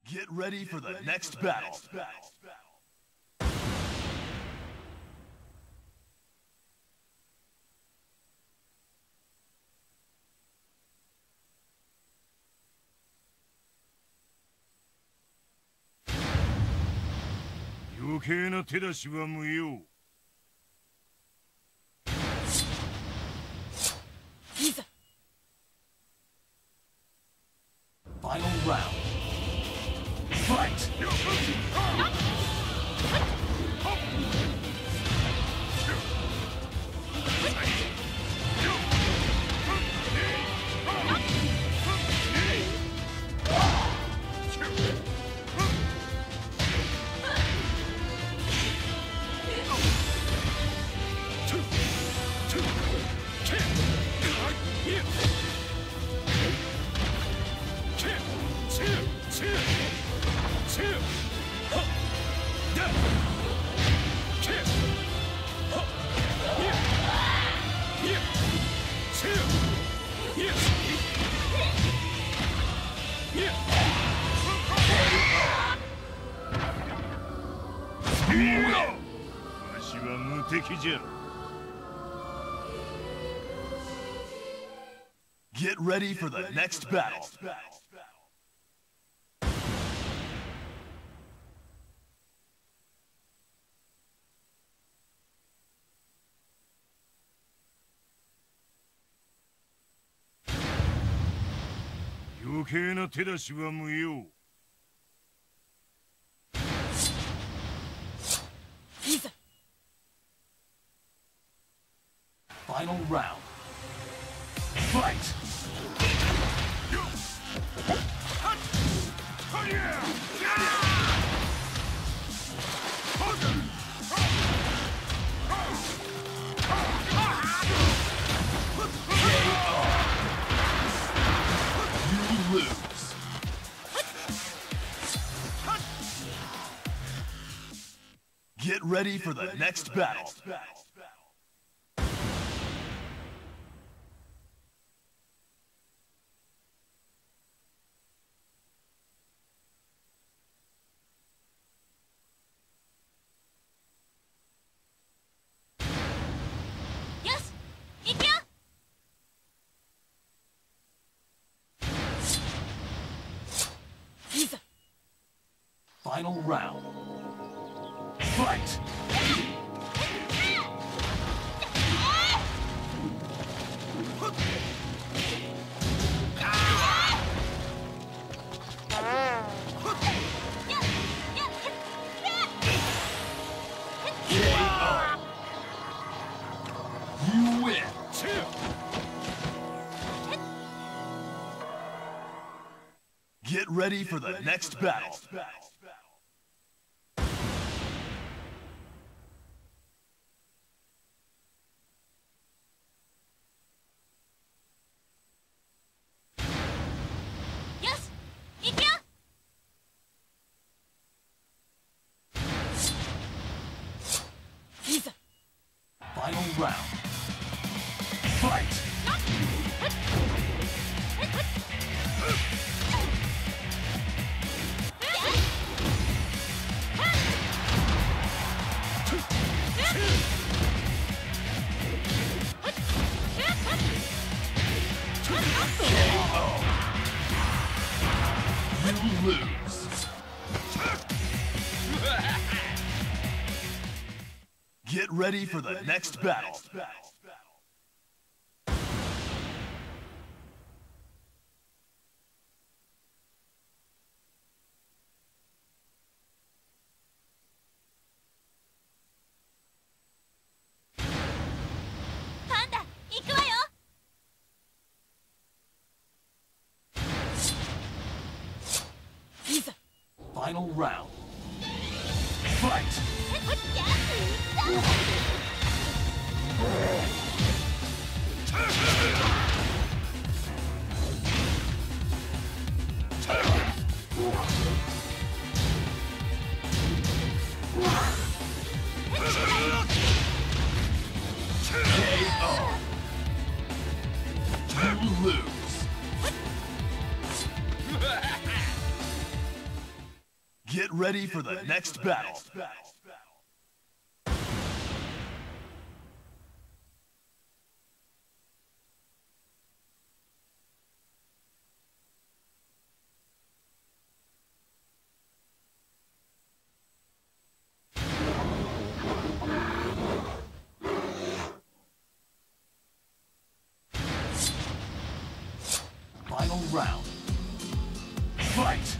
Get ready for the next battle. Final round. Fight! Get ready for the next battle. Final round. Fight! You lose. Get ready for the next battle. Final round. Fight! You win. Get ready for the next battle. Final round. Fight! You lose. Get ready for the next battle. Final round. Fight! You lose. Get ready for the next battle. Final round. Fight!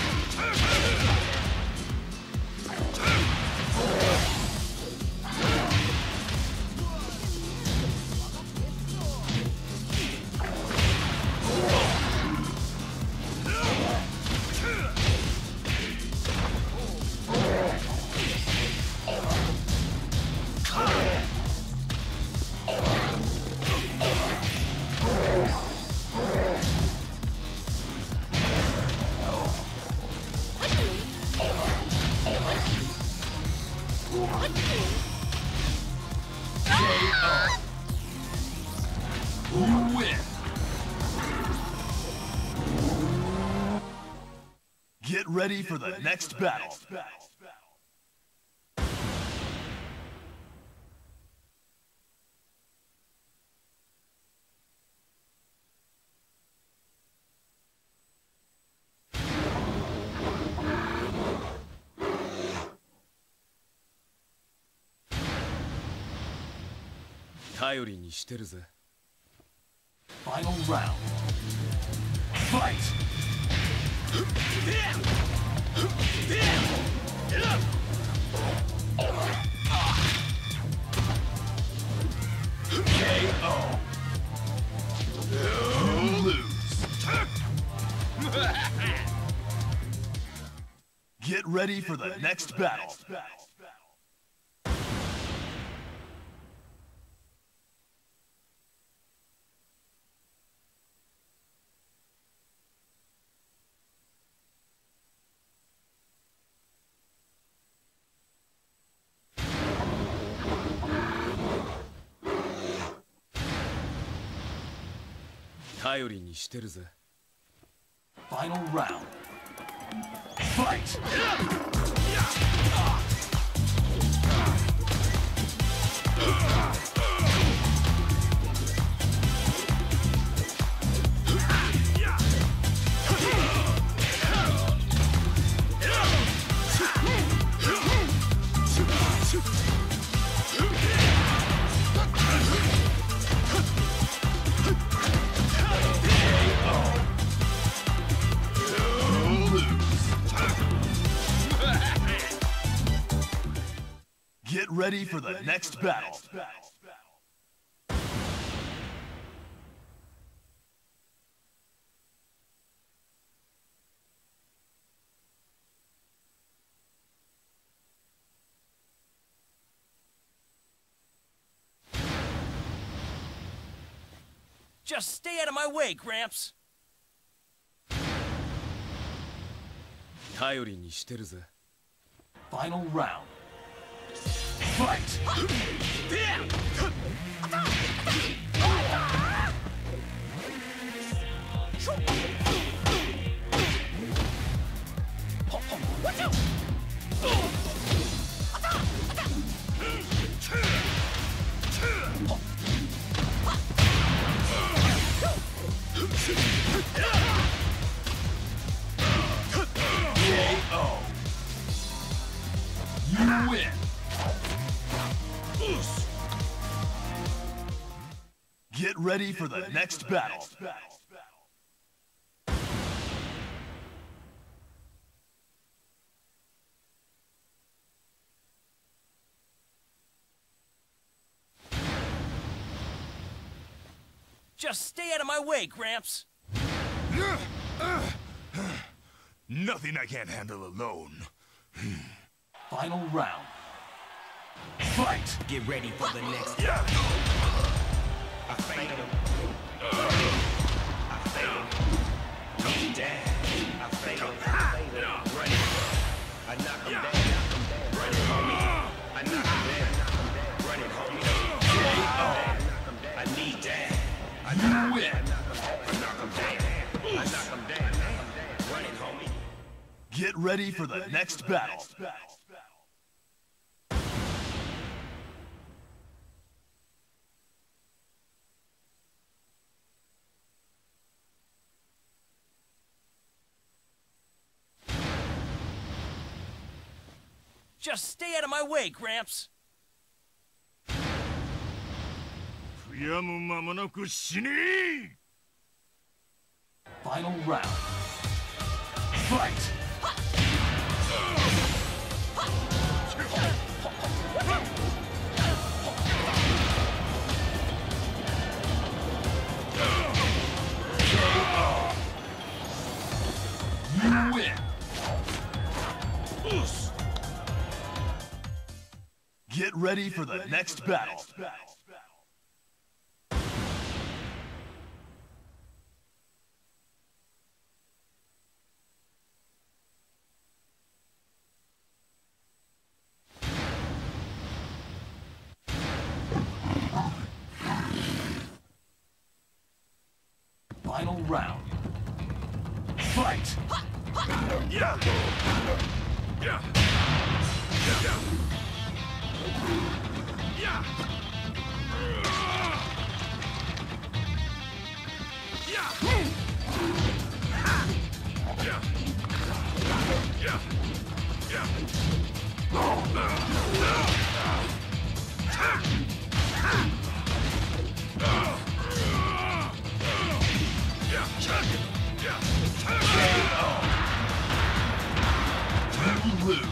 You win. Get ready for the next battle. Final round. Fight! KO. You lose. Get ready for the next battle. Final round. Fight! Get ready for the next battle. Just stay out of my way, Gramps. Final round. Fight! KO. You win. Get ready for the next battle. Just stay out of my way, Gramps. Nothing I can't handle alone. Final round. Fight! Get ready for the next. I fade him. I fade him. He's dead. I fade him. Run it. I knock him down. Run it, homie. I knock him down. Run it, homie. I need that. You win. I knock him down. I knock him down. Run it, homie. Get ready for the next battle. Just stay out of my way, Gramps. 悔やむ間もなく死ね Final round. Fight! You win. Get ready for the next battle. Final round. Fight! Yeah! Yeah! Yeah! You lose.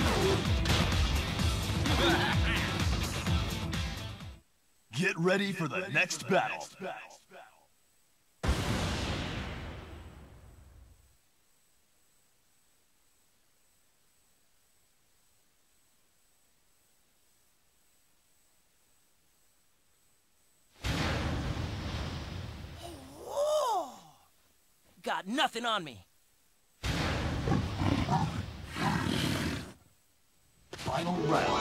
Get ready for the next battle. Whoa! Got nothing on me. Final round.